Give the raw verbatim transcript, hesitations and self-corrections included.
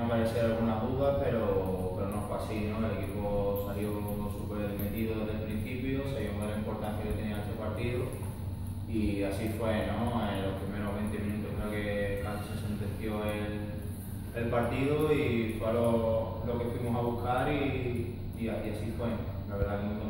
aparecer algunas dudas, pero, pero no fue así, ¿no? El equipo salió súper metido desde el principio, sabíamos de la importancia que tenía este partido y así fue, ¿no? En los primeros veinte minutos creo que casi se sentenció el, el partido y fue lo, lo que fuimos a buscar y, y así fue. La verdad que muy